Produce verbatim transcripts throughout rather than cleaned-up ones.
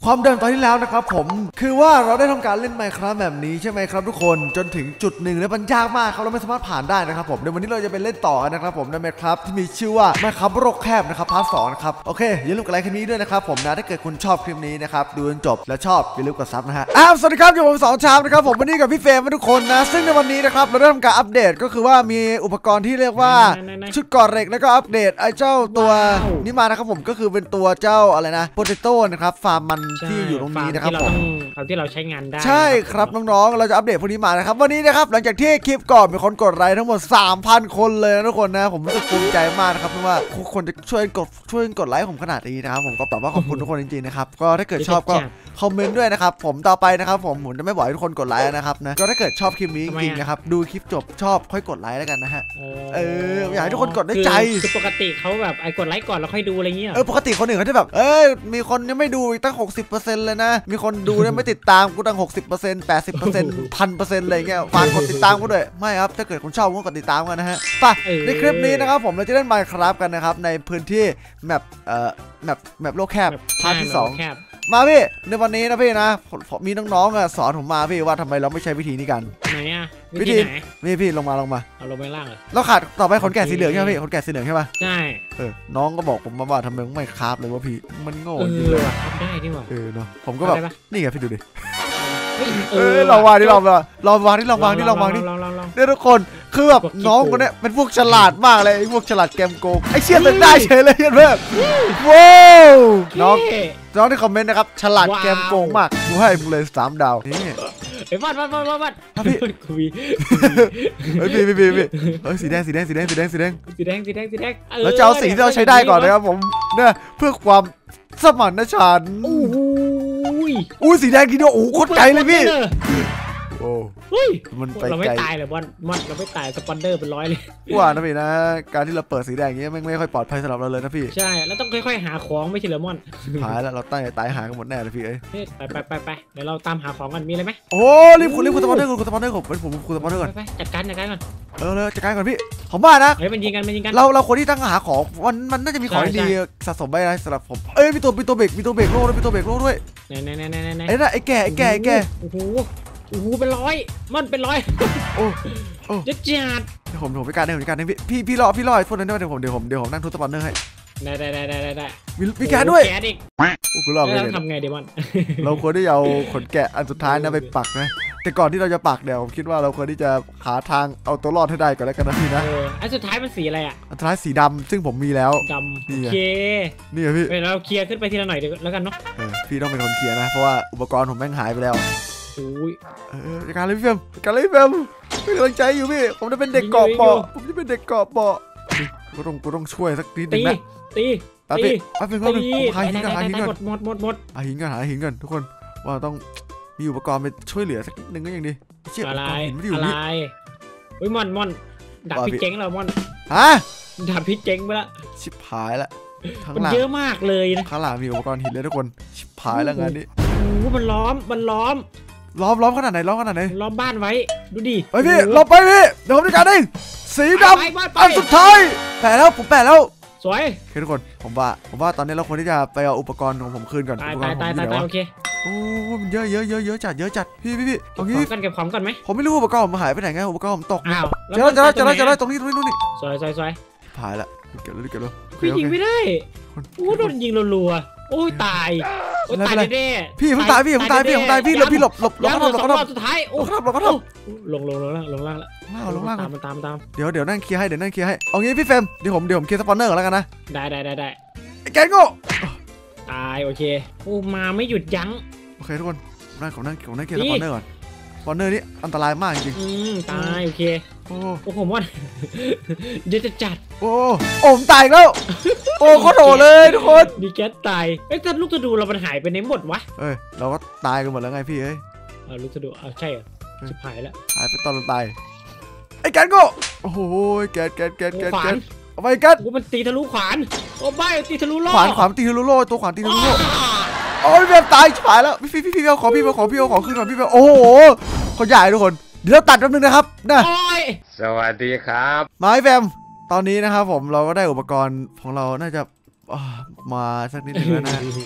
ความเดิมตอนที่แล้วนะครับผมคือว่าเราได้ทำการเล่น Minecraft แบบนี้ใช่ไหมครับทุกคนจนถึงจุดหนึ่งแล้วมันยากมากครับเราไม่สามารถผ่านได้นะครับผมในวันนี้เราจะไปเล่นต่อกันนะครับผมใน Minecraft ที่มีชื่อว่า Minecraft โลกแคบนะครับพาร์ทสองนะครับโอเคอย่าลืมกดไลค์คลิปนี้ด้วยนะครับผมนะถ้าเกิดคุณชอบคลิปนี้นะครับดูจนจบและชอบอย่าลืมกดซับนะฮะอ้าวสวัสดีครับอยู่ผมสองชามนะครับผมวันนี้กับพี่เฟรมทุกคนนะซึ่งในวันนี้นะครับเราได้ทำการอัปเดตก็คือว่ามีอุปกรณ์ที่เรียกว่าชุดก่อเหล็กแล้วก็อัปเดตไอ้เจ้าตัวนี้มานะครับผมก็คือเป็นตัวเจ้าอะไรนะโปเตโต้นะครับฟาร์มมันที่อยู่ตรงนี้นะครับผมที่เราใช้งานได้ใช่ครับน้องๆเราจะอัปเดตพวกนี้มานะครับวันนี้นะครับหลังจากที่คลิปก่อนมีคนกดไลค์ทั้งหมด สามพัน คนเลยนะทุกคนนะผมรู้สึกภูมิใจมากนะครับเพราะว่าทุกคนจะช่วยกดช่วยกดไลค์ผมขนาดนี้นะครับผมก็แบบว่าขอบคุณทุกคนจริงๆนะครับก็ถ้าเกิดชอบก็คอมเมนต์ด้วยนะครับผมต่อไปนะครับผมผมจะไม่บอกให้ทุกคนกดไลค์นะครับนะก็ถ้าเกิดชอบคลิปนี้จริงๆนะครับดูคลิปจบชอบค่อยกดไลค์แล้วกันนะฮะเอออยากให้ทุกคนกดได้ใจคือปกติเขาแบบไอ้กดไลค์ก่อนแล้วค่อยดูอะไรเงี้ยเออปกติคนอื่นเขาจะแบบเอ้ยมีคนยังไม่ดูอีกตั้ง หกสิบเปอร์เซ็นต์ เลยนะมีคนดูเนี่ยไม่ติดตามกูตั้ง หกสิบเปอร์เซ็นต์ แปดสิบเปอร์เซ็นต์ หนึ่งพันเปอร์เซ็นต์ อะไรเงี้ยฝากกดติดตามกูด้วยไม่ครับถ้าเกิดคุณชอบก็กดติดตามกันนะฮะป่ะในคลิปนี้นะครับผมเราจะเล่น Minecraft กันนะครับในพื้นที่แมปเอ่อแมปแมปโลกแคบพาร์ทที่สองมาพี่ในวันนี้นะพี่นะมีน้องๆอ่ะสอนผมมาพี่ว่าทำไมเราไม่ใช้วิธีนี้กันไหนอ่ะวิธีพี่พี่ลงมาลงมาเอาลงไปล่างเหรอเราขาดต่อไปขนแกะสีเหลืองใช่ไหมพี่ขนแกะสีเหลืองใช่ป่ะใช่เออน้องก็บอกผมมาว่าทำไมไม่คราฟเลยว่าพี่มันโง่จริงเลยทำได้ดิวะเออเนาะผมก็แบบนี่ไงพี่ดูดิเออลองวางดิลองวางลองวางดิลองวางดิลองวางดิเนี่ยทุกคนคือแบบน้องคนนี้เป็นพวกฉลาดมากเลยไอ้พวกฉลาดเกมโกงไอ้เชี่ยตึกได้เฉยเลยเพื่อนว้าวน้องน้องที่คอมเมนต์นะครับฉลาดเกมโกงมากกูให้มึงเลยสามดาวนี่ไอ้วัดวัดวัดวัดวัดพี่คุยเฮ้ยพี่พี่พี่พี่เฮ้ยสีแดงสีแดงสีแดงสีแดงสีแดงสีแดงสีแดงสีแดงแล้วจะเอาสีที่เราใช้ได้ก่อนนะครับผมเนี่ยเพื่อความสมานฉันท์อุ้ยอุ้ยสีแดงทีเดียวโอ้โคตรไกลเลยพี่โอ้เฮ้ยมันไปเราไม่ตายเลยบอลบอลเราไม่ตายสปอนเดอร์เป็นร้อยเลยว่านะพี่นะการที่เราเปิดสีแดงอย่างเงี้ยไม่ไม่ค่อยปลอดภัยสำหรับเราเลยนะพี่ใช่แล้วต้องค่อยๆหาของไม่ใช่เหรอมอนหายแล้วเราตายตายหากันหมดแน่เลยพี่เอ้ยไปไปไปไปเดี๋ยวเราตามหาของกันมีอะไรไหมโอ้รีบคุณรีบคุณสปอนเดอร์คุณสปอนเดอร์ผมเป็นผมคุณสปอนเดอร์ก่อนไปจัดการจัดการก่อนเออเลยจัดการก่อนพี่ผมว่านะเฮ้ยมันยิงกันมันยิงกันเราเราคนที่ตั้งหาของมันมันน่าจะมีของดีสะสมไปนะสำหรับผมเอ้ยมีตัวมีตัวเบรกมีตัวเบรกโล่ด้วยมีตัวเบรกโล่ด้วยไหนไหนไหนไหนไหนไอ้นั่นไอ้แก่ไอ้แก่ไอ้แก่โอ้โหโอ้โหเป็นร้อยมันเป็นร้อยโอ้โอ้จะจัดผมผมไปการให้ผมไปการให้พี่พี่พี่รอพี่รอไอ้พวกนั้นด้วยเดี๋ยวผมเดี๋ยวผมเดี๋ยวผมนั่งทุบสปอนเนอร์ให้ได้ได้ได้ได้ได้มีมีแกะด้วยแกะดิโอ้กูรอเลยทำไงเดี๋ยวมันเราควรที่จะเอาขนแกะอันสุดท้ายนะไปปักนะแต่ก่อนที่เราจะปักเดี๋ยวผมคิดว่าเราควรที่จะหาทางเอาตัวรอดให้ได้ก่อนแล้วกันนะพี่นะอันสุดท้ายมันสีอะไรอ่ะอันสุดท้ายสีดำซึ่งผมมีแล้วดำโอเคนี่พี่เราเคลียร์ขึ้นไปทีละหน่อยแล้วกันเนาะพี่ต้องเป็นคนเคลียร์นะเพราะว่าอุปกรณ์ผมแม่งหายไปแล้วโอ้ยเออการเลยพี่เฟมการเลยพี่เฟมไม่กำลังใจอยู่พี่ผมจะเป็นเด็กเกาะเปาะผมจะเป็นเด็กเกาะเปาะกูต้องกูต้องช่วยสักนิดนึงนะตีตีแป๊บนึงแป๊บนึงหาหินกันหาหินกันหมดหมดหมดหาหินกันหาหินกันทุกคนว่าต้องมีอุปกรณ์ไปช่วยเหลือสักนิดนึงก็ยังดีเชี่ยอะไรอะไรเฮ้ยมอนมอนดาบพิเจ๊งเรามอนฮะดาบพิเจ๊งไปละชิบหายละข้างหลังเยอะมากเลยนะข้างหลังมีอุปกรณ์หินเลยทุกคนชิบหายแล้วงานนี้โอ้มันล้อมมันล้อมล้อมล้อมขนาดไหนล้อมขนาดไหนล้อมบ้านไว้ดูดิไปพี่เราไปพี่เดี๋ยวผมจัดการเองสีดำอันสุดท้ายแปะแล้วผมแปะแล้วสวยโอเคทุกคนผมว่าผมว่าตอนนี้เราควรที่จะไปเอาอุปกรณ์ของผมคืนก่อนตายตายตายตายโอเคโอ้มันเยอะเยอะเยอะเยอะจัดเยอะจัดพี่พี่พี่ตรงนี้กันเก็บของกันไหมผมไม่รู้อุปกรณ์ผมหายไปไหนไงอุปกรณ์ผมตกอ้าวจะแล้วจะแล้วจะแล้วจะแล้วตรงนี้ตรงนี้ตรงนี้สวยสวยสวยหายละเก็บแล้วเก็บแล้วพี่ยิงไม่ได้โอ้โดนยิงรัวๆโอ้ยตายโอ้ยตายแน่พี่ผมตายพี่ผมตายพี่ผมตายพี่หลบพี่หลบหลบหลบหลบหลบหลบสุดท้ายโอ้หลบหลบหลบลงลงลงล่างลงล่างแล้วลงล่างตามมันตามตามเดี๋ยวเดี๋ยวนั่งเคลียร์ให้เดี๋ยวนั่งเคลียร์ให้เอางี้พี่เฟมเดี๋ยวผมเดี๋ยวผมเคลียร์สปอนเนอร์ก่อนแล้วกันนะได้ได้ได้ได้แกงโง่ตายโอเคโอ้มาไม่หยุดยั้งโอเคทุกคนนั่งผมนั่งผมนั่งเคลียร์สปอนเนอร์ก่อนสปอนเนอร์นี่อันตรายมากจริงตายโอเคโอ้โอ้ผมว่าเดี๋ยวจะจัดโอ้โอ้ผมตายแล้วโอ้เขาโดดเลยทุกคนดีแก๊สตายเอ้ยแต่ลูกจะดูเรามันหายไปไหนหมดวะเอ้ยเราก็ตายกันหมดแล้วไงพี่เอ้ยเอาลูกจะดูเอาใช่เหรอชิบหายแล้วหายไปตอนเราตายไอ้แกนโก้โอ้โหแกนแกนแกนแกนแกนเอาไปกันมันตีทะลุขวานโอ้บ้าตีทะลุโล่ขวานขวานตีทะลุโล่ตัวขวานตีทะลุโล่โอ้ยแบบตายฉายแล้วพี่พี่พี่เอาของพี่เอาของพี่เอาของขึ้นก่อนพี่แบบโอ้โหคนใหญ่ทุกคนเดี๋ยวตัดแป๊บนึงนะครับนะสวัสดีครับมาไอ้แฟมตอนนี้นะครับผมเราก็ได้อุปกรณ์ของเราน่าจะมาสักนิดนึงแล้วนะ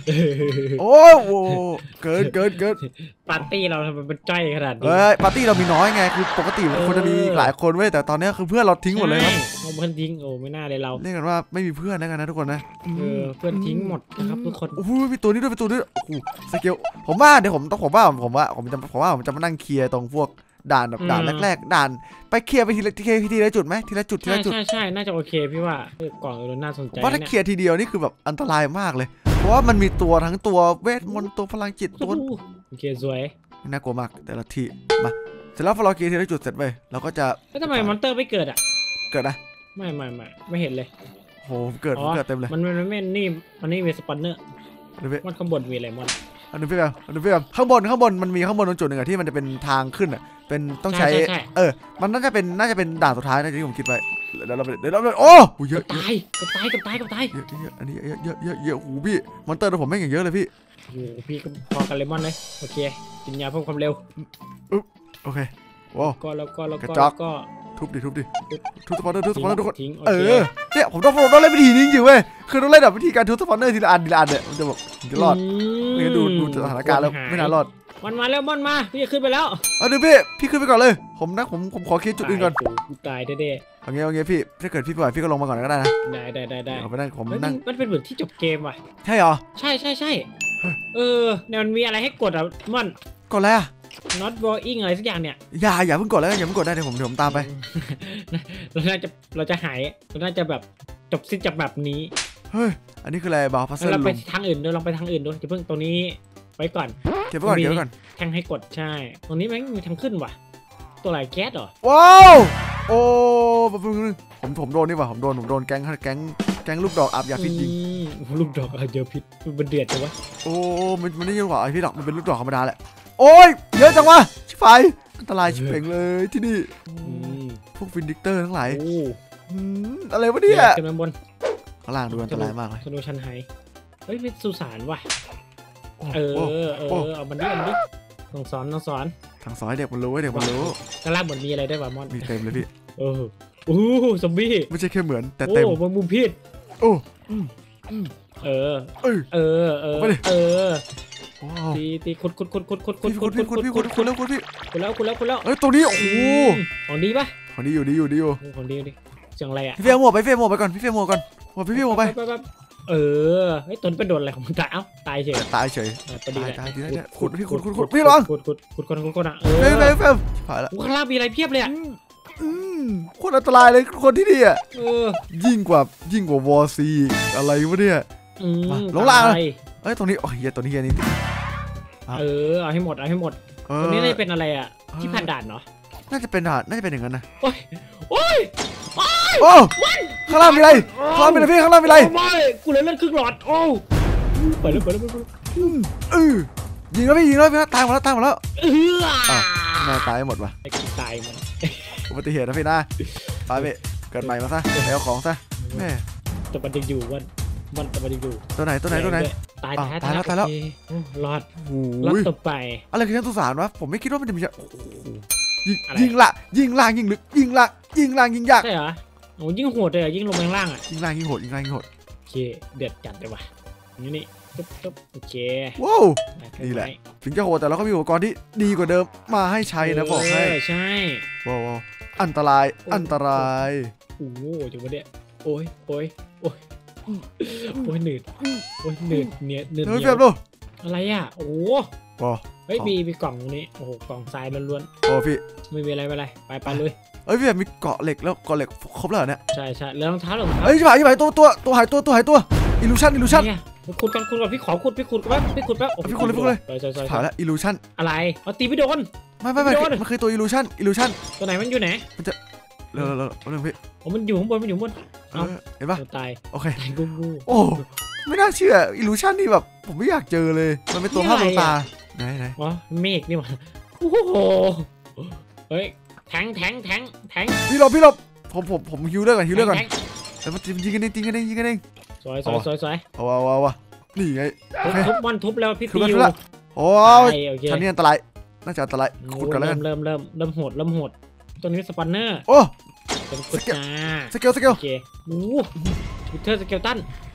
โอ้โหเกินเกินเกินปาร์ตี้เราทำไมมันจ้อยขนาดนี้เฮ้ยปาร์ตี้เรามีน้อยไงคือปกติมันควรจะมีหลายคนเว้ยแต่ตอนนี้คือเพื่อนเราทิ้งหมดเลยครับเอาเพื่อนทิ้งโอ้ไม่น่าเลยเราเรียกกันว่าไม่มีเพื่อนนะกันนะทุกคนนะเออเพื่อนทิ้งหมดนะครับทุกคนโอ้โหมีตัวนี้ด้วยเป็นตัวนี้โอ้โหสเกลผมว่าเดี๋ยวผมต้องผมว่าผมว่าผมจะผมว่าผมจะมานั่งเคลียร์ตรงพวกด่านแบบด่านแรกๆด่านไปเคลียร์ไปทีละทีละทีละจุดไหมทีละจุดทีใช่ละจุดใช่ใช่น่าจะโอเคพี่ว่าเออกล่องเออน่าสนใจว่าถ้าเคลียร์ทีเดียวนี่คือแบบอันตรายมากเลยเพราะว่ามันมีตัวทั้งตัวเวทมนต์ตัวพลังจิตตัวโอเคสวยน่ากลัวมากแต่ละทีมาเสร็จแล้วพอเราเคลียร์ทีละจุดเสร็จไปเราก็จะแล้วทำไมมอนเตอร์ไม่เกิดอ่ะเกิดนะไม่ไม่ไม่ไม่เห็นเลยโหเกิดเกิดเต็มเลยมันมันไม่นี่มันนี่มีสปอนเนอร์อันนี้พี่มันข้างบนมีอะไรมอนอันนี้พี่แบบอันนี้พี่แบบข้างบนข้างบนมันมีข้างบนตรงจุดหนึ่งอะที่มันจะเป็นทางขึ้นอะเป็นต้องใช้เออมันน่าจะเป็นน่าจะเป็นด่านสุดท้ายนะที่ผมคิดไว้เดี๋ยวเราเดี๋ยวเราโอ้โหเยอะตายก็ตายก็ตายก็ตายเยอะเยอะอันนี้เยอะเยอะเยอะเยอะโอ้โหพี่มอนเตอร์ตัวผมแม่งอย่างเยอะเลยพี่โอ้พี่ก็พอกันเลมอนเลยโอเคกินยาเพิ่มความเร็วโอเคว้าวก็แล้วก็แล้วกระก็จอกก็ทุบดิทุบดิทุบสปอนเนอร์ทุบสปอนเนอร์ทุกคนทิ้งโอเอเคอเนี่ยผมต้องผมต้องเล่นวิธีนี้จริงๆเว้ยคือต้องเล่นแบบวิธีการทุบสปอนเนอร์ทีละอันทีละอันเนี่ยมันจะแบบจะรอดไม่งั้นดูดูสถานการณ์แล้วไม่น่ารอดมันมาแล้วมันมาพี่จะขึ้นไปแล้วเอาดูพี่พี่ขึ้นไปก่อนเลยผมนะผมผมขอเคลียร์จุดอื่นก่อนตายเด้เอางี้เอางี้พี่ถ้าเกิดพี่ไม่ไหวพี่ก็ลงมาก่อนก็ได้นะๆได้ได้ได้ได้เอาไปนั่งผมเฮ้ยมันั่นงมันเป็นเหมือนที่จบเกมว่ะใช่เหรอใช่ใช่ใช่เออเนี่ยมันมีอะไรให้กดอ่ะมันกดแล้ว not walking อะไรสักอย่างเนี่ยอย่าอย่าเพิ่งกดแล้วอย่าเพิ่งกดได้เดี๋ยวผมเดี๋ยวผมตามไปเราน่าจะเราจะหายเราน่าจะแบบจบสิ้นจากแบบนี้เฮ้ยอันนี้คืออะไรบาร์พัซเซิลเราลไปงทางอื่นดูลองไปทางอื่นดูจะเพิ่งตรงนี้ไว้ก่อนเก็บไว้ก่อนเก็บไว้ก่อนแทงให้กดใช่ ตรงนี้แม่งมีทางขึ้นว่ะ ตัวอะไรแก๊สเหรอว้าวโอ้ผมผมโดนนี่ว่ะผมโดนผมโดนแก๊งแก๊งแก๊งลูกดอกอาบยาพิษยิงอืมลูกดอกเยอะพิษมันเดือดจังวะโอ้มันมันไม่ใช่ลูกดอกไอพี่ดอกมันเป็นลูกดอกธรรมดาแหละโอ้ยเยอะจังวะชิบหายอันตรายชิบเป่งเลยที่นี่อืมพวกฟินดิกเตอร์ทั้งหลายโอ้อืมอะไรวะเนี่ยขึ้นมาบนข้างล่างดูอันตรายมากเลยธนูชันไฮเฮ้ยเป็นสุสานว่ะโอ้เออโอ้เออโอ้เอามันดิเอามันดิต้องสอนต้องสอนทางซอยเด็กมันรู้เด็กมันรู้กระลาบเหมือนมีอะไรได้ป่ะมอนมีเต็มเลยพี่เออโอ้โหซอมบี้ไม่ใช่แค่เหมือนแต่โอ้เต็มบนมุมพิษโอ้เออเอ้ยเออเออเอาไปดิเออว้าวตีตีขุดขุดขุดขุดขุดขุดพี่ขุคุดณพี่ขุคุณดพี่ขุคุณดคุณแล้วคุณพี่ขุดแล้วขุดแล้วขุดแล้วเอ้ยตรงนี้โอ้โหของดีปะของดีอยู่ดีอยู่ดีอยู่ของดีดิเสียงอะไรอ่ะพี่เฟียหมวกไปเฟียหมวกไปก่อนพี่เฟียหมวกก่อนหมวกพี่เฟียหมวกไปไปเออไอ้ตนไปโดนอะไรของมันตายเอ้าตายเฉยตายเฉยพอดีตายแหละตายดีนะเนี่ยขุดพี่ขุดขุดขุดพี่ระวังขุดขุดขุดขุดขุดขุดอ่ะเอเฟียอเฟียเฟียผ่านละข้างล่างมีอะไรเพียบเลยอ่ะอืมโคตรอันตรายเลยคนที่นี่อ่ะเออยิ่งกว่ายิ่งกว่าวอร์ซีอะไรวะเนี่ยอืมมาลงล่างตเลย เอ้ยตรงนี้โอ้ยเหี้ยตัวนี้เหี้ยนี่เออเอาให้หมดเอาให้หมดเออตรงนี้น่าจะเป็นอะไรอ่ะที่ผ่านด่านเนาะน่าจะเป็นทหารน่าจะเป็นอย่างนั้นนะโอ้ยโอ้ยโอ้ข้างล่างมีอะไรข้างล่างมีอะไรพี่ข้างล่างมีอะไรไม่กูเลยเล่นครึ่งหลอดโอ้ไปเลยไปเลยไปเลยเออยิงแล้วพี่ยิงแล้วพี่ตายหมดแล้วตายหมดแล้วเอออ้าวทำไมตายหมดวะไอ้กูตายมันอุบัติเหตุนะพี่นะไปพี่เกิดใหม่มาซะไปเอาของซะแม่แต่มันยังอยู่วันมันแต่มันยังอยู่ตัวไหนตัวไหนตัวไหนตายอ้าวแท้ตายแล้วตายแล้วโอเคโอ้รอดโอ้รอดยต่อไปอะไรคือชั้นสุสานวะผมไม่คิดว่ามันจะมีชั้นโอ้โหยิงอะไรยิงละยิงล่างยิงลึกยิงละยิงล่างยิงยากใช่เหรอโอ้ยิ่งโหดเลยอะยิ่งลงไปข้างล่างอ่ะยิงล่างยิงโหดยิงล่างยิงโหดโอเคเดือดจัดเลยว่ะนี่นี่ตุ๊บตุ๊บโอเคว้าวได้นี่แหละไว้ถึงจะโหดแต่เราก็มีอุปกรณ์ที่ดีกว่าเดิมมาให้ใช้นะบอกให้เใช่ว้าวว้าวอันตรายอันตรายโอ้โหจังวะเนี่ยโอ้ยโอ้ยโอ้ยโอ้ยหนืดโอ้ยหนืดเนี่ยหนืดเฮ้ยเหนีเฟียยว บดูอะไรอ่ะโอ้โหว้าวเฮ้ยของมีมีกล่องตรงนี้โอ้โหกล่องทรายล้วนโอ้พี่ๆไม่มีอะไรไม่เป็นไรไปไปเลยเอ้ยพี่แบบมีเกาะเหล็กแล้วเกาะเหล็กครบแล้วเหรอเนี่ยใช่ใช่แล้วรองเท้าเหรอรองเท้าเอ้ยชิบหายชิบหายตัวตัวตัวหายตัวตัวหายตัวอิลูชันอิลูชันเนี่ยขุดกันขุดกันพี่ขอขุดพี่ขุดแป๊บพี่ขุดแป๊บโอ้พี่ขุดเลยพี่ขุดเลยใช่ใช่ใช่ผ่านแล้วอิลูชันอะไรเอาตีไม่โดนไม่ไม่ไม่โดนมันคือตัวอิลูชันอิลูชันตัวไหนมันอยู่ไหนเร็วเร็วเร็วเร็วพี่โอ้มันอยู่ข้างบนมันอยู่ข้างบนเออเห็นปะเอาตายโอเคตายกูกูโอ้ไม่น่าเชื่ออิลูชันนี่แบบผมไม่อยากเจอเลยมันเป็นตัวภาพลวงตาไหนไหนอ๋อเมฆนี่หว่าโอ้โหเฮ้ยแทงแทงแทงแทงพี่หลบพี่หลบผมผมผมฮิวเลือดก่อนฮิวเลือดก่อนแทงแล้วมันยิงกันเองยิงกันเองยิงกันเองสวยสวยสวยสวยเอาเอาเอาเอานี่ไงโอเคทุบมันทุบแล้วพี่คือตีมันอยู่ละโอ้ยไปโอเคชั้นนี้อันตรายน่าจะอันตรายขุดกันแล้วกัเริ่นมเริ่มเริ่มเริ่มโหดเริ่มโหดตัวนี้สปอนเนอร์โอ้เป็นขุดจ้าสเกลสเกลโอเคโอ้วิเทอร์สเกลตัน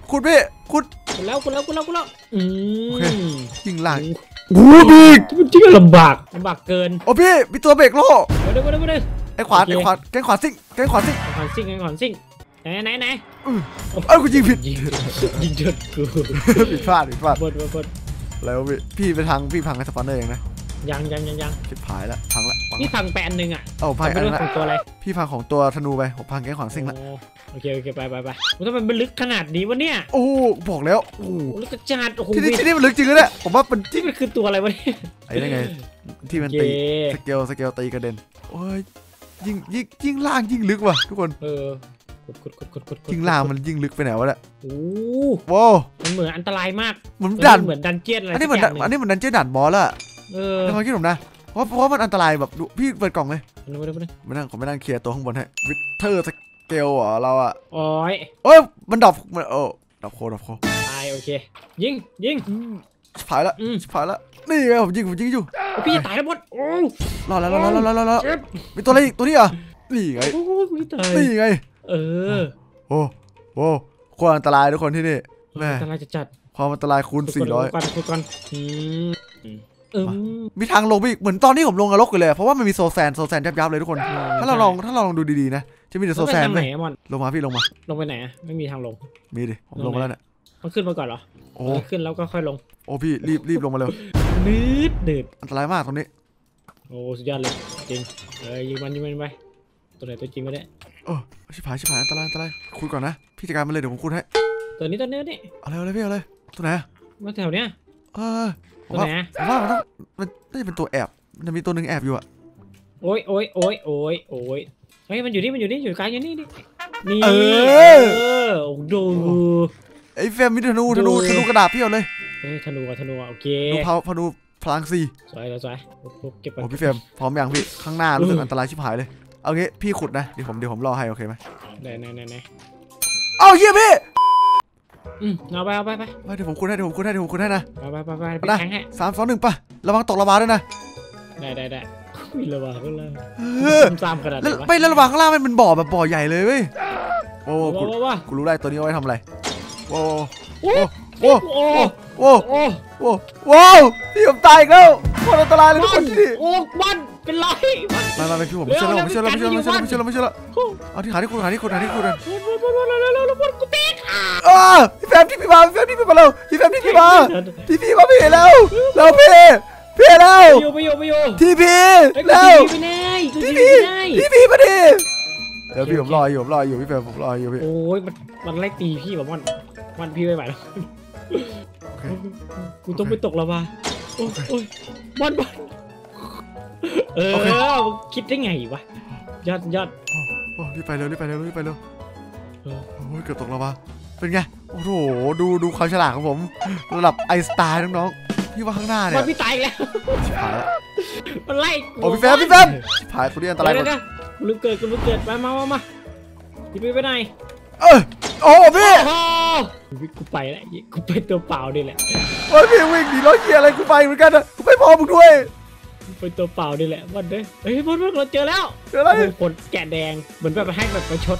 ขุดพี่ขุดกูแล้วกูแล้วกูแล้วกูแล้วอืมยิงล่างโอ้บิ๊กมันจริงลำบากลำบากเกินโอ้พี่มีตัวเบรกโล่มาดูมาดูมาดูไอ้ขวานไอ้ขวานแกงขวานซิ่งแกงขวานซิ่งขอนซิ่งขอนซิ่งไหนไหนไหนเอ้ยกูยิงผิดยิงยิงจนกูผิดพลาดผิดพลาดบดบดบดแล้วพี่พี่ไปทางพี่พังไอ้สปอนเนอร์เองนะยังยังยังยังชิบหายละพังละพังนี่ละพังแปนหนึ่งอ่ะเอ้าพังไม่อันรู้นั้นของละตัวอะไรพี่พังของตัวธนูไปผมพังแกงขวานซิ่งละโอเคโอเคไปไปไปมันทำไมมันลึกขนาดนี้วะเนี่ยโอ้บอกแล้วโอ้ลึกกระจัดโอ้โหที่นี่ที่นี่มันลึกจริงเลยเนี่ยผมว่ามันที่มันคือตัวอะไรวะเนี่ยไอ้นั่นไงที่มันตีสเกลสเกลตีกระเด็นโอ้ยยิ่งยิ่งยิ่งล่างยิ่งลึกว่ะทุกคนเออกดกดกดกดกดยิ่งล่างมันยิ่งลึกไปไหนวะเนี่ยโอ้ว้าวมันเหมือนอันตรายมากเหมือนด่านเหมือนดันเจียนอะไรอันนี้เหมือนสักย่างอันนี้เหมือนดันเจี้ยนด่านบอสละเออในความคิดผมนะเพราะเพราะว่ามันอันตรายแบบดูพี่เปิดกล่องเลยมาดูมาดูมาดูมานั่งผมไปนั่งเคลียร์ตัวข้างบนให้วิเทอร์สเกลเหรอเราอะโอ้ยเอ้ยมันดรอปมันเออดรอปโคดรอปโคตายโอเคยิงยิงชิบหายละอืมชิบหายละนี่ไงผมยิงผมยิงอยู่โอ้พี่จะตายแล้วบดโอ้รอดแล้วรอดแล้วรอดแล้วรอดแล้วเจ็บมีตัวอะไรอีกตัวนี้เหรอนี่ไงโอ้ไม่ตายนี่ไงเออโอ้โหโคตรอันตรายทุกคนที่นี่แม่อันตรายจะจัดความอันตรายคูณสี่ร้อยก่อนกดก่อนอืมเออมีทางลงไปอีกเหมือนตอนที่ผมลงนรกอยู่เลยเพราะว่ามันมีโซแซนโซแซนยับๆเลยทุกคน ถ้าเราลองถ้าเราลองดูดีๆนะจะมีแต่โซแซนไหเลนยอะมอนลงมาพี่ลงมาลงไปไหนอะไม่มีทางลงมีดิผมลงมาแล้วเนี่ยต้องขึ้นมาก่อนเหรอโอ้ขึ้นแล้วก็ค่อยลงโอ้พี่รีบรีบลงมาเร็วนืดนืดอันตรายมากตรงนี้โอ้สุดยอดเลยจริงเออยิงมันยิงมันไปตัวไหนตัวจริงไม่ได้เออชิบหายชิบหายอันตรายอันตรายคุยก่อนนะพี่จัดการมันเลยเดี๋ยวผมคุยให้ตัวนี้ตัวนี้นี่เอาเลยเอาเลยพี่เอาเลยตัวไหนอะมาแถวเนี้ยเออผตัวมว่าไหนผมว่ามันต้องมันน่าจะเป็นตัวแอบมันจะมีตัวหนึ่งแอบอยู่อะโอ้ยโอ้ยโอ้ยโอ้ยโอ้ยเฮ้ยมันอยู่นี่มันอยู่นี่อยู่กลางอยู่นี่นี่นี่เอเอออดูไอ้เฟรมมีธนูธนูธนูกระดาษพี่เอาเลยเฮ้ยธนูกับธนูอ่ะโอเคธนูเผาธนูพลังสี่สวยสวยสวยเก็บไปโอ้พี่เฟรมพร้อมยังพี่ข้างหน้ารู้สึกอันตรายชิบหายเลยเอางี้พี่ขุดนะเดี๋ยวผมเดี๋ยวผมรอให้โอเคไหมไหนไหนไหนไหนเอาเยี่ยพี่อืมเอาไปเอาไปไปไม่เดี๋ยวผมขุดให้เดี๋ยวผมขุดให้เดี๋ยวผมขุดให้นะเอาไปไปไปไปนะแข่งให้สามสองหนึ่งป่ะระวังตกระบาด้วยนะได้ได้ได้มีระบาดก็แล้วเออซ้ำขนาดไหนแล้ววะไม่แล้วระวังข้างล่างมันเป็นบ่อแบบบ่อใหญ่เลยเว้ยโอ้ว้ากูวว้าวกูรู้ได้ตัวนี้เอาไว้ทำอะไรโอ้โอ้โอ้โอ้โอ้โอ้โอ้ว้าวพี่ผมตายอีกแล้วโคตรอันตรายเลยทุกคนที่นี่โอ้บ้านเป็นไรมามาไปพี่ผมไม่เชื่อแล้วผมไม่เชื่อแล้วไม่เชื่อแล้วไม่เชื่อแล้วไม่เชื่อแล้วไม่เชื่อแล้วเอาที่หาที่ขุดหาที่ขุดหาที่ขุดกันบ้านบ้านบ้านบ้านแล้วแล้วบ้านกูติดอ้าพี่แฟมที่พี่มาพี่แฟมที่พี่มาแล้วพี่แฟมที่พี่มาที่พี่มาพี่แล้วแล้วพี่พี่แล้วไปอยู่ไปอยู่ไปอยู่ที่พี่ไอ้กูแล้วทีไปไหนกูที่ทีพี่ไปไหนที่พี่มาดิเดี๋ยวพี่ผมรออยู่ผมรออยู่พี่แฟมผมรออยู่พี่โอ้ยมันมันไล่ตีพี่แบบมันมันพี่ไม่ไหวแล้วโอเคกูต้องไปตกแล้วว่ะโอ้ยโอ้ยบอลบอลเออมึงคิดได้ไงวะยอดยอดโอ้รีบไปเร็วรีบไปเร็วรีบไปเร็วเออโอ้ยเกือบตกแล้ววะเป็นไงโอ้โหดูดูความฉลาดของผมระดับไอสไตล์น้องๆพี่ว่าข้างหน้าเนี่บยอลพี่ตายอีกแล้วชิบหายแล้วมันไล่โอ้พี่แฟมพี่แฟมชิบหายตัวนี้อันตรายหมเดี๋ดยวนะกูลืมเกิดกูลืมเกิดมามามามาพี่ไปไปไหนเออโอ้พี่โอ้กูไปแล้วกูไปตัวเปล่าดิแหละโอ้ยพี่วิ่งหนีรถเกียร์อะไรกูไปเหมือนกันนะกูไปพอมึงด้วยไปตัวเปล่าดิแหละบอลเด้เฮ้ยบอลเราเจอแล้วเจออะไรโอ้โหคนแกะแดงเหมือนแบบให้แบบประชด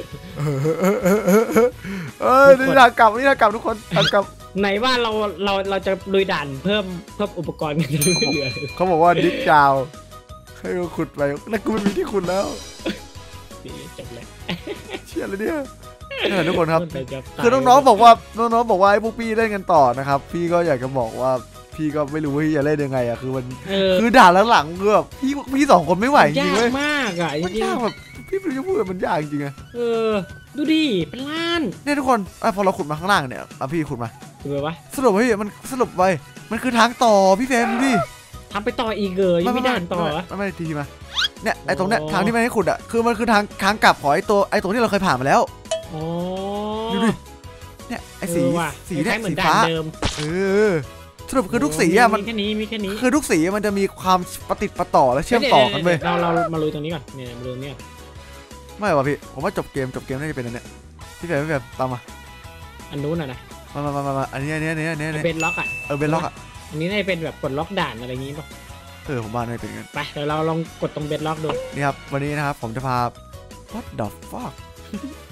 เออนี่ทางกลับนี่ทางกลับทุกคนทางกลับไหนว่าเราเราเราจะลุยด่านเพิ่มเพิ่มอุปกรณ์กันจะไม่เหลือเขาบอกว่าดิกยาวให้กูขุดไปแล้วกูไม่มีที่ขุดแล้วจบเลยเชี่ยเลยเนี่ยนี่แหละทุกคนครับมันไปจะตายคือน้องๆบอกว่าน้องๆบอกว่าให้พวกพี่เล่นกันต่อนะครับพี่ก็อยากจะบอกว่าพี่ก็ไม่รู้ว่าจะเล่นยังไงอะคือมันเออคือด่านหลังๆคือแบบพี่พี่สองคนไม่ไหวจริงๆเว้ยาย กมากอ่ะจมันริงยากแบบพี่ไม่รู้จะพูดมันยากจริงๆอะๆเออดูดิเป็นล้านเนี่ยทุกคนอ่ะพอเราขุดมาข้างล่างเนี่ยอ่ะพี่ขุดมาคือแบบว่าสรุปพี่มันสรุปไปมันคือทางต่อพี่เฟรมดูดิทำไปต่ออีกเกยยังไม่ด่านต่อเหรอไม่ไม่ทีมาเนี่ยไอ้ตรงเนี้ยอ๋อทางที่มันให้ขุดอ่ะคือมันคือทางทางกลับของไอ้ตัวไอ้ตรงที่เราเคยผ่านมาแล้วอ๋อดูดิเนี่ยไอ้สีเออว่ะสีเนี่ยคล้ายๆเหมือสีนด่านฟ้าเดิมเออสรุปคือทุกสีอ่ะมันมีแค่นี้มีแค่นี้คือทุกสีมันจะมีความประติดประต่อและเชื่อมต่อกันเว้ยเราเรามาลุยตรงนี้ก่อนเนี่ยมาลุยตรงนี้ก่อนไม่ว่ะพี่ผมว่าจบเกมจบเกมน่าจะเป็นอันเนี้ยพี่เฟรมพี่เฟรมตามมาอันนู้นอ่ะนะมามามามามาอันนี้อันนี้อันนี้อันนี้อันนี้เป็นล็อกอ่ะเออเป็นล็อกอ่ะอันนี้น่าจะเป็นแบบกดล็อกด่านอะไรอย่างงี้ป่ะเออผมว่าน่าจะเป็นกันไปเดี๋ยวเราลองกดตรงเบนล็อกดูนี่ครับวันนี้นะครับผมจะพา what the fuck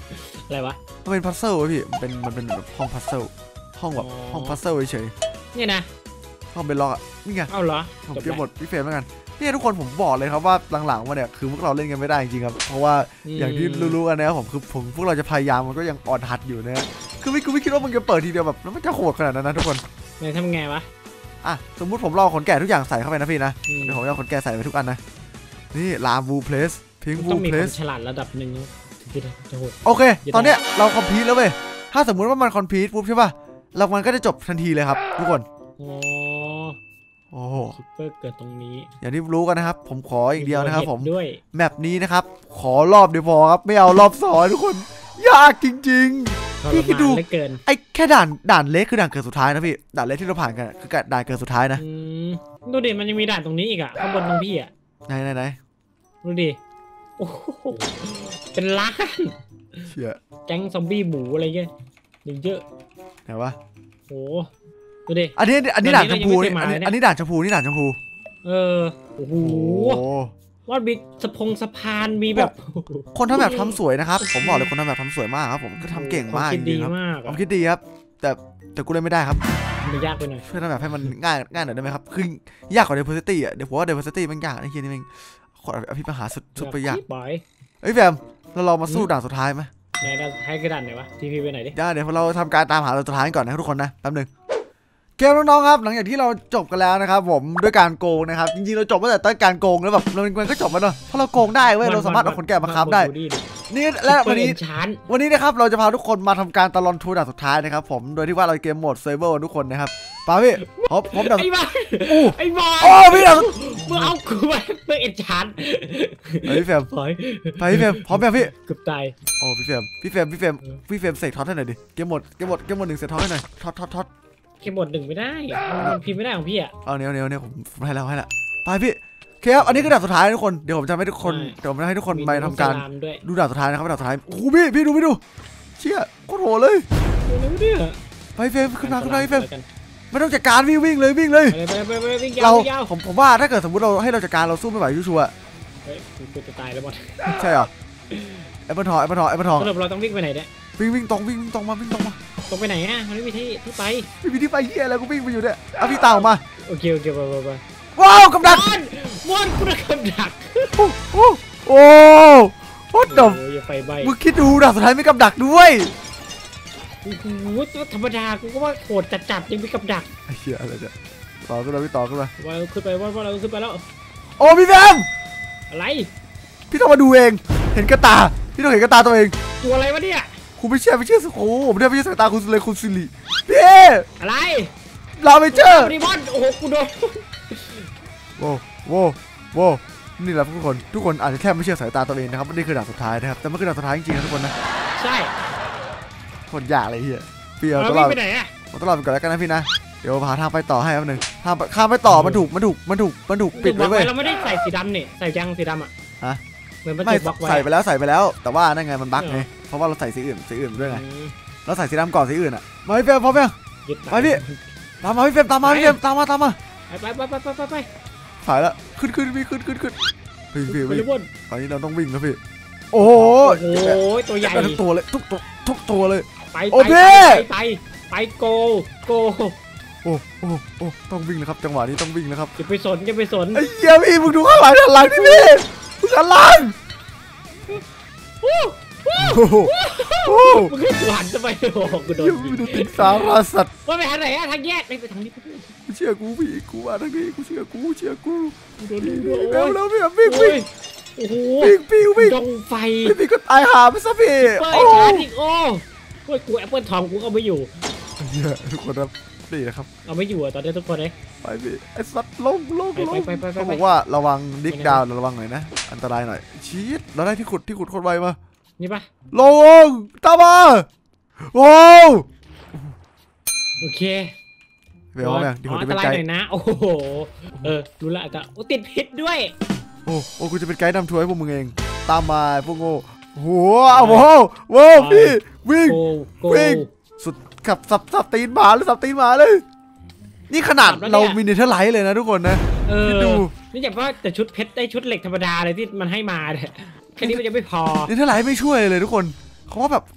อะไรวะมันเป็นพัซเซิลพี่มันเป็นมันเป็นแบบห้องพัซเซิลห้องแบบห้องพัซเซิลเฉยเนี่ยนะๆห้องเป็นล็อกอ่ะนี่ไงเอาเหรอผมเก็บหมดพี่เฟรมแล้วกันนี่ทุกคนผมบอกเลยครับว่าหลังๆมาเนี่ยคือพวกเราเล่นกันไม่ได้จริงๆครับเพราะว่าอย่างที่รู้ๆกันนะครับผมคือผมพวกเราจะพยายามมันก็ยังอ่อนหัดอยู่นะคือไม่กูไม่คิดว่ามันจะเปิดทีเดียวแบบแล้วมันจะโหดขนาดนั้นนะทุกคนไหนทำไงวะอ่ะสมมุติผมลองขนแกะทุกอย่างใส่เข้าไปนะพี่นะเดี๋ยวผมเอาขนแกะใส่ไปทุกอันนะนี่ลาบูเพลสพิงบูต้องมีเพลควาสมฉลาดระดับหนึ่งถึงจะโหดโอเคตอนเนี้ยเราคอมพลีทแล้วเว้ยถ้าสมมุติว่ามันคอมพลีทปุ๊บใช่ป่ะเรามันก็จะจบทันทีเลยครับทุกคนอ๋อโอ้โหคิปเปอร์เกิดตรงนี้อย่างที่รู้กันนะครับผมขออีกเดียวนะครับผมด้วยแมปนี้นะครับขอรอบเดียวพอครับไม่เอารอบสองทุกคนยากจริงๆพี่คิดดูเหลือเกินไอ้แค่ด่านด่านเล็กคือด่านเกิดสุดท้ายนะพี่ด่านเล็กที่เราผ่านกันคือด่านเกิดสุดท้ายนะอืมดูดิมันยังมีด่านตรงนี้อีกอะข้างบนตรงพี่อะไหนไหนไหนดูดิโอ้โหเป็นล้านเชี่ยแก๊งซอมบี้หมูอะไรเงี้ยอย่างเยอะไหนวะโอ้ดูดิอันนี้อันนี้ด่านชมพูนี่อัอันนนี้นี้เรายังไม่เคยมาเลยนะอันนี้ด่านชมพูนี่ด่านชมพูเออโอ้โหโอ้ว่ามีสะพงสะพานมีแบบคนทำแบบทำสวยนะครับผมบอกเลยคนทำแบบทำสวยมากครับผมก็ทำเก่งมากคิจดดีริงๆครับมากผมคิดดีครับแต่แต่กูเล่นไม่ได้ครับมันยากไปหน่อยช่วยทำแบบให้มันง่ายง่ายหน่อยได้ไหมครับคือยากกว่า diversity อ่ะเดี๋ยวผมว่า diversity มันยากไอ้เหี้ยนี่มันขออภิปหาสุดสุดไปยากบอยเอ้ยแฟมเราลองมาสู้ด่านสุดท้ายไหมไหนด่านให้กระดานไหนวะทีพีไปไหนดิได้เดี๋ยวเราทำการตามหาด่านสุดท้ายก่อนนะทุกคนนะแป๊บนึงเกมน้องๆครับหลังจากที่เราจบกันแล้วนะครับผมด้วยการโกงนะครับจริงๆเราจบตั้งแต่ต้นการโกงแล้วแบบมันก็จบแล้วเนาะเพราะเราโกงได้เว้ยเราสามารถเอาคนแก่มาค้ำได้นี่และวันนี้วันนี้นะครับเราจะพาทุกคนมาทำการตลอดทัวร์ด่านสุดท้ายนะครับผมโดยที่ว่าเราเกมโหมดเซเวอร์ทุกคนนะครับป้าพี่พบพบด่านไอ้บอยไอ้บอยโอ้พี่ด่านมึงเอากูมาเพื่อเอ็นชานเฮ้ยพี่เฟรมบอยไปพี่เฟรมพร้อมยังพี่เกือบตายโอ้พี่เฟรมพี่เฟรมพี่เฟรมพี่เฟรมเสกท็อตให้หน่อยดิเกมโหมดเกมโหมดเกมโหมดหนึ่งเสกท็อตให้หน่อยท็อตท็อตท็อตเกมหมดหนึ่งไม่ได้มันพิมพ์ไม่ได้ของพี่อ่ะเอาเนี้ยเนี้ยเนี้ยผมให้แล้วให้แล้วไปพี่โอเคครับอันนี้คือด่านสุดท้ายทุกคนเดี๋ยวผมจะให้ทุกคนเดี๋ยวผมจะให้ทุกคนไปทำการดูด่านสุดท้ายนะครับด่านสุดท้ายโอ้โหพี่พี่ดูพี่ดูเชี่ยโคตรโหดเลยโอ้โหเนี่ยไปเฟรมขึ้นมาขึ้นมาเฟรมไม่ต้องจัดการวิ่งวิ่งเลยวิ่งเลยไปไปไปไปวิ่งยาเราววิ่งยาวผมผมว่าถ้าเกิดสมมติเราให้เราจัดการเราสู้ไม่ไหวชัวร์เฮ้ยกูจะตายแล้วหมดใช่เหรอแอปเปิลทองแอปเปิลทองแอปเปิลทองสรุปเราต้องวิ่งไปไหนเนี่ยวิ่งวิ่งตรงวิ่งวิ่งตรงมาวิ่งตรงมาตรงไปไหนอ่ะมันไม่มีที่ที่ไปพี่มีที่ไปเฮียอะไรกูวิ่งไปอยู่เนี่ยเอาพี่ตามออกมาโอเคโอเคไปไปไปว้าวกับดักมอนมอนกูได้กับดักโอ้โหโอ้โหดโอ้ยอย่าไฟใบมึงคิดดูด่านสุดท้ายไม่กับดักด้วยโอ้โหธรรมดากูก็ว่าโหดจัดจัดยังมีกับดักไอ้เหี้ยอะไรเนี่ยต่อขึ้นมาพี่ต่อขึ้นมาว่าขึ้นไปว่าว่าเราขึ้นไปแล้วโอ้พี่แฟมอะไรพี่ต้องมาดูเองเห็นกระตาพี่ต้องเห็นกระตาตัวเองตัวอะไรวะเนี่ยคุณไม่เชื่อไม่เชื่อสิโอ้ผมเนี่ยไม่เชื่อสายตาคุณเลยคุณสิริพี่อะไรเราไม่เชื่อดิมอนโอ้โหกูโดนโว้โว้โว้นี่แหละทุกคนทุกคนอาจจะแค่ไม่เชื่อสายตาตัวเองนะครับนี่คือด่านสุดท้ายนะครับแต่มันคือด่านสุดท้ายจริงๆนะทุกคนนะใช่คนยากเลยเฮียพี่เอาเราตลวิ่อง ดไปไหนอ่ะเอาตลอดไปก่อนแล้วกันนะพี่นะเดี๋ยวหาทางไปต่อให้แป๊บนึงทางข้ามไปต่อมันถูกมันถูกมันถูกมันถูกปิดไว้เว้ยเราไม่ได้ใส่สีดำนี่ใส่ยังสีดำอ่ะฮะเหมือนมันไม่ถูกบล็อกไว้ใส่ไปแล้วใส่ไปแล้ว แต่ว่านั่นไงมันบั๊กไงเพราะว่าเราใส่สีอื่นสีอื่นด้วยไงเราใส่สีดำก่อนสีอื่นอ่ะมาพี่เฟรมพร้อมยังยึดไปพี่ ตามมาพี่เฟรมตามมาพี่เฟรมตามมาตามมาไปไปไปไปไปไปถ่ายแล้วขึ้นขึ้นพี่ขึ้นขึ้นขึ้นพี่พี่ไปพี่เลยบนตอนนี้เราต้องวิ่งนะพี่โอ้โหโอ้โหตัวใหญ่ทุกตัวเลยทุกตัวทุกตัวเลยไปโอ้ไปพี่ไปไปไปโกโกโอ้โอ้โอ้ต้องวิ่งเลยครับจังหวะนี้ต้องวิ่งแล้วครับอย่าไปสนอย่าไปสนไอ้เหี้ยพี่มึงดูข้างหลังด้านหลังที่พี่มึงข้างหลังโอ้โหโอ้มึงให้กูหันทำไมโอ้โหกูโดนยังยิไม่งดูติดสาราสัตว์ว่าไปทางไหนอะทางแยกไปไปทางนี้กูเชื่อกูพี่กูว่าทางนี้กูเชื่อกูเชื่อกูกูโดนยิงเร็วเร็วพี่วิ่งวิ่งโอ้โหวิ่งวิ่งวิ่งดงไฟพี่พี่ก็ตายหาไปซะพี่เปิดโอ้ชาร์จอีกโอ้โอ้ยกูแอปเปิลทองกูเอาไม่อยู่เหี้ยทุกคนครับนี่นะครับเอาไม่อยู่อะตอนนี้ทุกคนเลยไปพี่ไอ้สัตว์ลงลงลงไปไปไปไปเขาบอกว่าระวังดิกดาวระวังหน่อยนะอันตรายหน่อยชีดเราได้ที่ขุดที่ขุดโคตรไวมานี่ปะลงตามมาว้าวโอเคเวลเนี่ยที่อ๋ขุอดอัจะนตเป็นรายไกหด์น่อยนะโอ้โหเออรู้ละก็โอ้ติดพิษด้วยโอ้โอ้กูจะเป็นไกด์นำทัวร์ให้พวกมึงเองตามมาพวกโง่โหัวโว้วโว้วพี่วิ่งโกโกวิ่งสุดขับสับสับตีนหมาหรือสับตีนหมาเลยนี่ขนาดเรามีเนเธอร์ไลท์เลยนะทุกคนนะเออดูนี่อย่างว่าแต่ชุดเพชรได้ชุดเหล็กธรรมดาเลยที่มันให้มาเนี่ยแค่นี้มันจะไม่พอเนเธอร์ไลท์ไม่ช่วยเลยทุกคนเขาว่าแบบ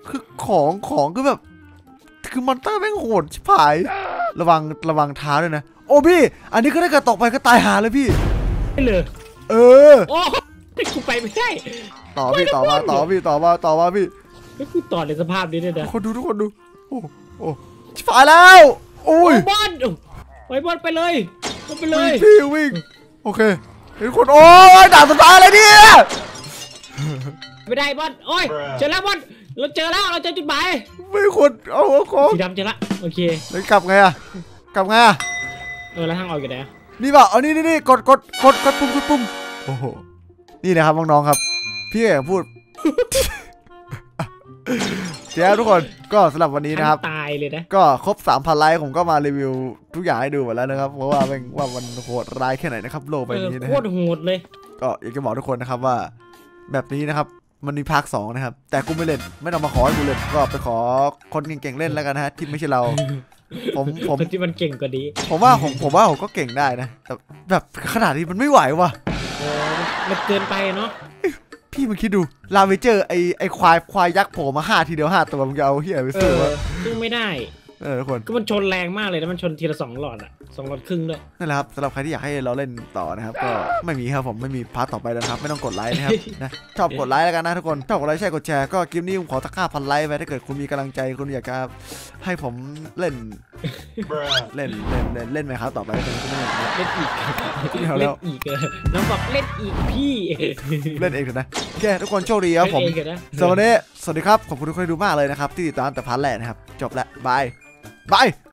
คือของของคือแบบคือมอนเตอร์แม่งโหดชิบหายระวังระวังเท้าด้วยนะโอ้พี่อันนี้ก็ได้กระตกไปก็ตายหาเลยพี่ไม่เลยเออโอ้กูไปไม่ได้ต่อพี่ต่อมาต่อพี่ต่อมาต่อมาพี่แล้วกูต่อในสภาพนี้ด้วยนะคนดูทุกคนดูโอ้โอ้ชิบหายแล้วโอ้ยบอลไปบอลไปเลยบอลไปเลยพี่วิ่งโอเคเห็นคนโอ้ยด่าสุดท้ายอะไรเนี่ยไม่ได้บอลโอ้ยเจอแล้วบอลเราเจอแล้วเราเจอจุดหมายไม่คนเอาเอาของสีดำเจอละโอเคแล้วกลับไงอะกลับไงอะเออแล้วทางออกอยู่ไหนนี่เปล่าเอานี่นี่นี่กดกดกดกดปุ่มกดปุ่มโอ้โหนี่นะครับน้องๆครับพี่อยากพูด เดี๋ยวทุกคนก็สำหรับวันนี้นะครับตายเลยนะก็ครบ สามพัน ไลค์ผมก็มารีวิวทุกอย่างให้ดูหมดแล้วนะครับเพราะว่าเป็นว่ามันโหดร้ายแค่ไหนนะครับโลกใบเออนี้นะโคฮะตรโหดเลยก็อยากจะบอกทุกคนนะครับว่าแบบนี้นะครับมันมีภาคสองนะครับแต่กูไม่เล่นไม่ต้องมาขอให้กูเล่นก็ไปขอคนเก่งๆเล่นแล้วกันนะฮะที่ไม่ใช่เรา ผมผมคนที่มันเก่งกว่านี้ผมว่าผมผมว่าผมก็เก่งได้นะแต่แบบขนาดนี้มันไม่ไหวว่ะเออมันเกินไปเนาะพี่มึงคิดดูลาเวเจอร์ไอไอควายควายยักษ์โผล่มาห้าทีเดียวห้าตัวมึงจะเอาเฮียไปเอสู้อวะสู้ไม่ได้เออทุกคนก็มันชนแรงมากเลยนะมันชนทีละสองหลอดอะสองหลอดครึ่งด้วยนั่นแหละครับสำหรับใครที่อยากให้เราเล่นต่อนะครับก็ไม่มีครับผมไม่มีพาร์ทต่อไปแล้วนะครับไม่ต้องกดไลค์นะครับ นะชอบกดไลค์แล้วกันนะทุกคนชอบกดไลค์ใช่กดแชร์ก็คลิปนี้ผมขอสักห้าพันไลค์ไปถ้าเกิดคุณมีกำลังใจคุณอยากจะให้ผมเล่นเล่นเล่นเล่นเล่นไหมครับต่อไปแล้วกันก็ไม่เล่นเล่นอีกเอาแล้วเล่นอีกเออน้องบอกเล่นอีกพี่เล่นเองเถอะนะโอเคทุกคนโชคดีครับผมเล่นเองเถอะนะสำหรับวันนี้สวัสดีครับขอบคุณทุกคนที่ดูมากเลยนะครับที่ติดตามแต่พาร์ทแรกนะครับจบแล้วบายบาย